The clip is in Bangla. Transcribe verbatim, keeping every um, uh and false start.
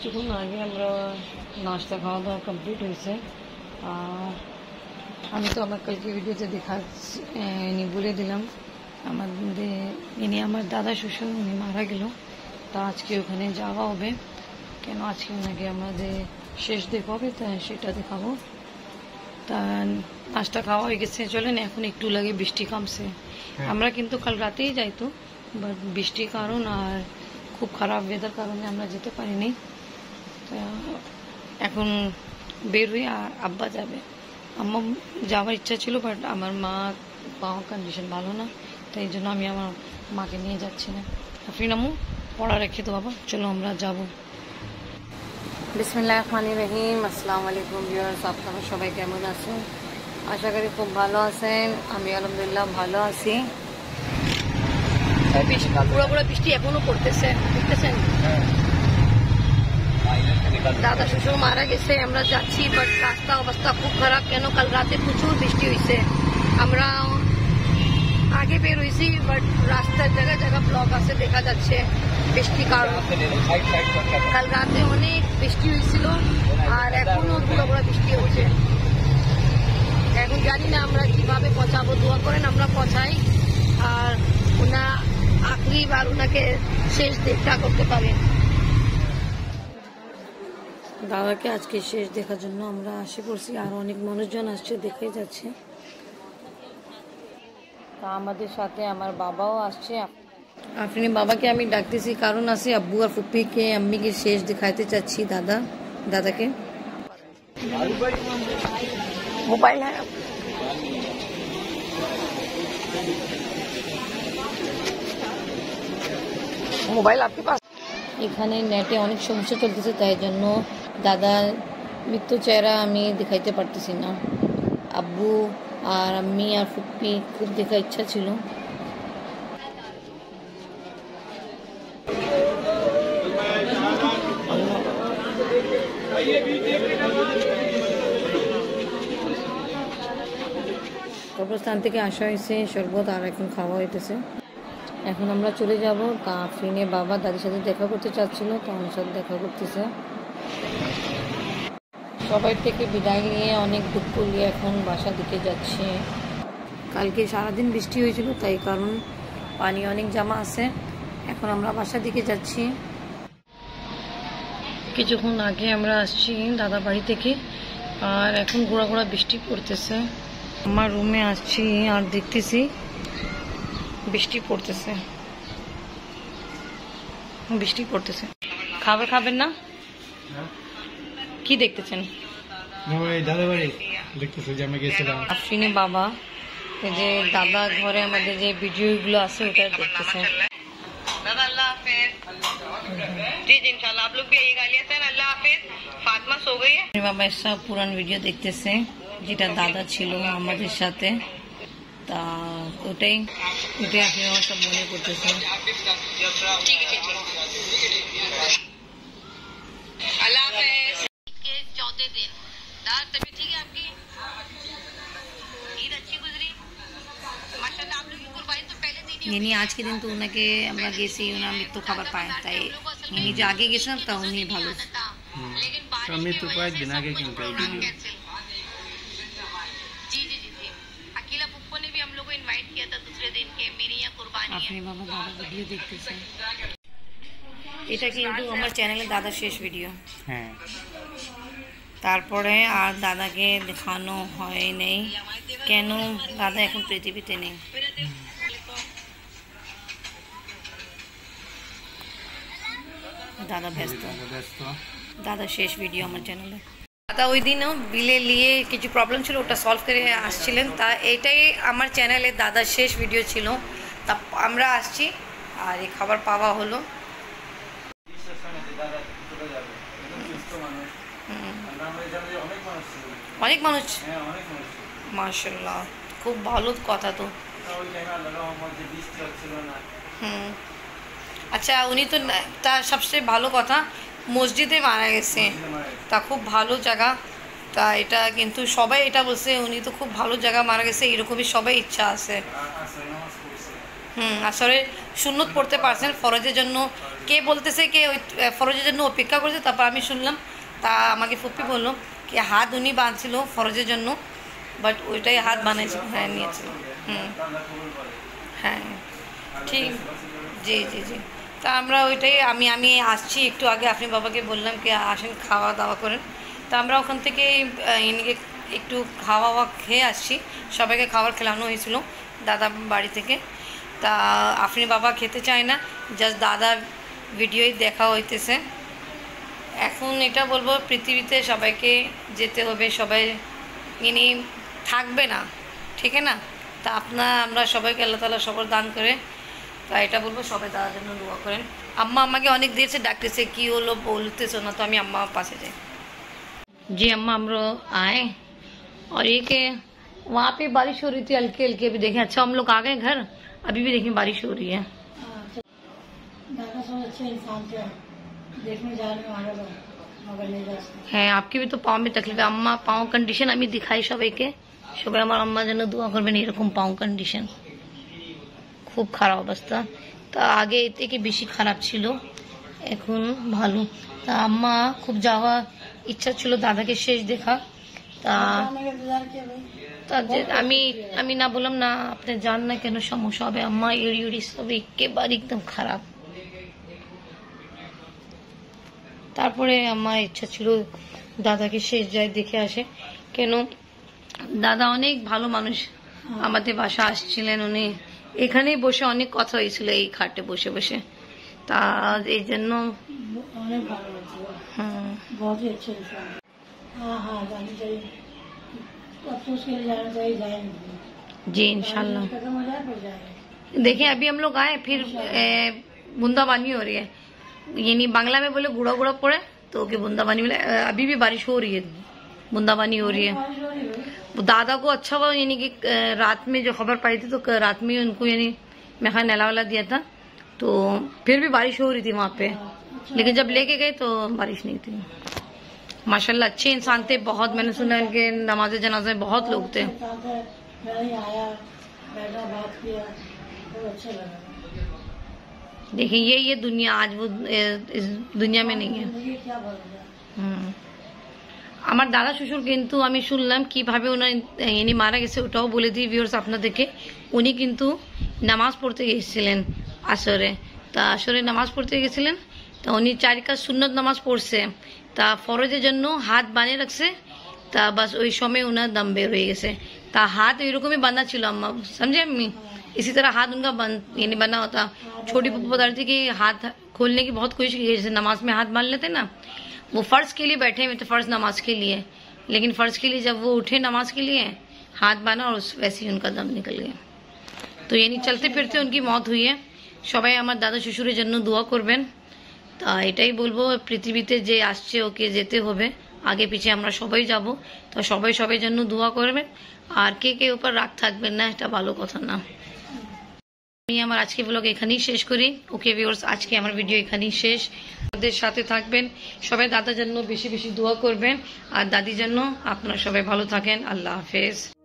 কিছুক্ষণ আগে আমরা নাস্তা খাওয়া দাওয়া কমপ্লিট হয়েছে। আর আমি তো আমার কালকে ভিডিওতে দেখাচ্ছি বলে দিলাম, আমাদের ইনি আমার দাদা শ্বশুর, উনি মারা গেল। তা আজকে ওখানে যাওয়া হবে, কেন আজকে ওনাকে আমাদের শেষ দেখা হবে, তা সেটা দেখাবো। তা নাস্তা খাওয়া হয়ে গেছে, চলেন এখন একটু লাগে বৃষ্টি কমছে। আমরা কিন্তু কাল রাতেই যাইতো, বাট বৃষ্টির কারণ আর খুব খারাপ ওয়েদার কারণে আমরা যেতে পারিনি। এখন বের হয়ে আর আব্বা যাবে। আমার যাওয়ার ইচ্ছা ছিল, বাট আমার মা পাওয়ার কন্ডিশন ভালো না, তাই জন্য আমি আমার মাকে নিয়ে যাচ্ছি না। আফরিন আম্মু পড়া রেখে তো বাবা, চলো আমরা যাব। বিসমিল্লাহির রহমানির রহিম। আসসালামু আলাইকুম ভিউয়ার্স, আপনারা সবাই কেমন আছেন? আশা করি খুব ভালো আছেন। আমি আলহামদুলিল্লাহ ভালো আছি। পুরো পুরো বৃষ্টি এখনো পড়তেছে, দেখতেছেন। দাদা শ্বশুর মারা গেছে, আমরা যাচ্ছি, বাট রাস্তা অবস্থা খুব খারাপ। কেন কাল রাতে প্রচুর বৃষ্টি হয়েছে। আমরা আগে বের হয়েছি, বাট রাস্তার জায়গায় জায়গায় ব্লক আছে, দেখা যাচ্ছে বৃষ্টি কারণ। কাল রাতে অনেক বৃষ্টি হয়েছিল আর এখনো পুরো পুরো বৃষ্টি হচ্ছে। এখন জানি না আমরা কিভাবে পৌঁছাবো, দোয়া করেন আমরা পৌঁছাই আর ওনা আখরি বার ওনাকে শেষ দেখা করতে পারে। দাদাকে আজকে শেষ দেখার জন্য আমরা আসে পড়ছি, আর অনেক মানুষজন আসছে, দেখাই যাচ্ছে। তা আমাদের সাথে আমার বাবাও আসছে। আপনি বাবাকে আমি ডাকতেছি কারণ আছে আব্বু আর ফুপ্পিকে আম্মিকে শেষ দেখাইতে চাচ্ছি। দাদা দাদাকে মোবাইল হ্যাঁ মোবাইল আপকে পাস। এখানে নেটে অনেক সমস্যা চলতেছে, তাই জন্য দাদার মৃত্যু চেহারা আমি দেখাইতে পারতেছি না। আব্বু আর আম্মি আর ফুপ্পি খুব দেখার ইচ্ছা ছিল। কবরস্থান থেকে আসা হয়েছে শরবত, আর এখন খাওয়া হইতেছে। এখন আমরা চলে যাব। তা আফরিনের বাবা দাদির সাথে দেখা করতে চাচ্ছিল, তো আমার সাথে দেখা করতেছে। সবাই থেকে বিদায় নিয়ে অনেক দুঃখ নিয়ে এখন বাসা দিকে যাচ্ছে। কালকে সারাদিন বৃষ্টি হয়েছিল, তাই কারণ পানি অনেক জমা আছে। এখন আমরা বাসা দিকে যাচ্ছি। কিছুক্ষণ আগে আমরা আসছি দাদা বাড়ি থেকে, আর এখন গোড়া গোড়া বৃষ্টি পড়তেছে। আমার রুমে আসছি আর দেখতেছি বৃষ্টি পড়তেছে, বৃষ্টি পড়তেছে। খাবার খাবেন না? কি দেখতেছেন? আফরিনের বাবা এই যে দাদা ঘরে আমাদের যে ভিডিওগুলো আছে ওটা দেখতেছে। বাবা সব পুরান ভিডিও দেখতেছে, যেটা দাদা ছিল আমাদের সাথে। তা ওটাই ওটাই আপনি আমার সব মনে করতেছে। ইনি আজকে দিন তো ওনাকে আমরা গেছি, ওনার মৃত্যু খাবার পায়, তাই ইনি যে আগে গেছিলাম তা উনি ভালো। মৃত্যু কয়েকদিন আগে কিন্তু আপনি বাবা দাদা ভিডিও দেখতেছেন। এটা কিন্তু আমার চ্যানেলে দাদা শেষ ভিডিও। হ্যাঁ, তারপরে আর দাদাকে দেখানো হয় নেই, কেন দাদা এখন পৃথিবীতে নেই। দাদা ব্যস্ত, দাদা শেষ ভিডিও আমার চ্যানেলে। দাদা ওই দিনও বিলে নিয়ে কিছু প্রবলেম ছিল, ওটা সলভ করে আসছিলেন। তা এটাই আমার চ্যানেলে দাদা শেষ ভিডিও ছিল। তা আমরা আসছি আর এই খাবার পাওয়া হলো। অনেক মানুষ, মাশাআল্লাহ, খুব ভালো কথা তো। হুম, আচ্ছা, উনি তো তার সবচেয়ে ভালো কথা মসজিদে মারা গেছে, তা খুব ভালো জায়গা। তা এটা কিন্তু সবাই এটা বলছে উনি তো খুব ভালো জায়গা মারা গেছে, এরকমই সবাই ইচ্ছা আছে। হুম, আসলে সুন্নত পড়তে পারছেন ফরজের জন্য কে বলতেছে কে ওই ফরজের জন্য অপেক্ষা করছে তারপর আমি শুনলাম তা আমাকে ফুপ্পি বললো কি হাত উনি বাঁধছিল ফরজের জন্য বাট ওইটাই হাত বানাইছিল হ্যাঁ নিয়েছিল হুম হ্যাঁ ঠিক জি জি জি তা আমরা ওইটাই আমি আমি আসছি একটু আগে আপনি বাবাকে বললাম কি আসেন খাওয়া দাওয়া করেন তা আমরা ওখান থেকে এনেকে একটু খাওয়া দাওয়া খেয়ে আসছি সবাইকে খাবার খেলানো হয়েছিল দাদা বাড়ি থেকে তা আপনি বাবা খেতে চায় না জাস্ট দাদা ভিডিওই দেখা হইতেছে এখন এটা বলবো পৃথিবীতে সবাইকে যেতে হবে সবাই ইনি থাকবে না ঠিক না তা আপনার আমরা সবাইকে আল্লাহ তাআলা সবার দান করে তা এটা বলবো সবাই দাদার জন্য দোয়া করেন আম্মা আমাকে অনেক দের से ডাকতেছে কি হলো বলতেছো না তো আমি আম্মা পাশে যাই जी अम्मा हम लोग आए और ये के वहाँ पे बारिश हो रही थी हल्की हल्की अभी देखें अच्छा हम लोग आ गए घर अभी भी देखें बारिश हो रही है अच्छे इंसान थे देखने जाने में आगे लोग मगर नहीं जा सकते है आपकी भी तो पाँव में तकलीफ है अम्मा पाँव कंडीशन আমি दिखाई সবাইকে সবাই আমার আম্মার জন্য দোয়া করবেন এরকম পাও কন্ডিশন খুব খারাপ অবস্থা তা আগে এর থেকে বেশি খারাপ ছিল এখন ভালো তা আম্মা খুব যাওয়া ইচ্ছা ছিল দাদাকে শেষ দেখা তা जाने का इंतजार किया भाई তা যে- আমি আমি না বললাম না আপনি যান না কেন সমস্যা হবে আম্মা ইউরি ইউরি সব একেবারে একদম খারাপ তারপরে আমার ইচ্ছা ছিল দাদাকে শেষ যায় দেখে আসে কেন দাদা অনেক ভালো মানুষ আমাদের বাসা আসছিলেন উনি এখানেই বসে অনেক কথা হয়েছিল এই খাটে বসে বসে তা এই জন্য उन्हें भालो लगता है হুম, बहुत ही अच्छे इंसान हाँ हाँ जानी चाहिए अफसोस के लिए जाना चाहिए जाएंगे जी इंशाल्लाह खत्म हो जाए फिर जाएंगे देखिए अभी हम लोग आए फिर ए, बूंदाबांदी हो रही है यानी बांग्ला में बोले गुड़ा गुड़ा पड़े तो कि बूंदाबांदी बोले अ, अभी भी बारिश हो रही है बूंदाबांदी हो रही है बारिश हो रही है वो दादा को अच्छा हुआ यानी कि अ, रात में जो खबर पाई थी तो क- रात में उनको यानी मैं खा नला वाला दिया था तो फिर भी बारिश हो रही थी वहाँ पे लेकिन जब लेके गए तो बारिश नहीं थी माशाल्लाह अच्छे इंसान थे बहुत मैंने सुना उनके नमाज जनाजे में बहुत लोग थे इंसान थे मैं ही आया बैठा बात किया तो अच्छा लगा देखिए ये ये दुनिया आज वो ए, इस दुनिया में नहीं है जिंदगी क्या भरोसा হুম। আমার দাদা শ্বশুর কিন্তু আমি শুনলাম কিভাবে ওনার ইনি মারা গেছে ওটাও বলে দিই ভিউয়ার্স আপনাদেরকে উনি কিন্তু নামাজ পড়তে গিয়েছিলেন আসরে তা আসরে নামাজ পড়তে গেছিলেন তা উনি চার কাজ সুন্নত নামাজ পড়ছে তা ফরজের জন্য হাত বানিয়ে রাখছে তা বাস ওই সময় ওনার दम বের হয়ে গেছে তা হাত এরকমই বাঁধা ছিল আম্মা समझे अम्मी इसी तरह हाथ उनका बंद यानी बना होता छोटी पप्पू बता रही थी कि हाथ खोलने की बहुत कोशिश की जैसे नमाज में हाथ बांध लेते ना वो फर्ज के लिए बैठे हुए थे फर्ज नमाज के लिए लेकिन फर्ज के लिए जब वो उठे नमाज के लिए हाथ बांधा और उस वैसे ही उनका दम निकल गया तो यानी चलते फिरते उनकी मौत हुई है সবাই আমার দাদা শ্বশুরের জন্য দোয়া করবেন তা এটাই বলবো পৃথিবীতে যে আসছে ওকে যেতে হবে আগে পিছে আমরা সবাই যাব তো সবাই সবাই জন্য দোয়া করবেন আর কে কে উপর রাগ থাকবেন না এটা ভালো কথা না আমি আমার আজকে ব্লগ এখানেই শেষ করি ওকে ভিউয়ার্স আজকে আমার ভিডিও এখানেই শেষ ওদের সাথে থাকবেন সবাই দাদার জন্য বেশি বেশি দোয়া করবেন আর দাদির জন্য আপনারা সবাই ভালো থাকেন আল্লাহ হাফেজ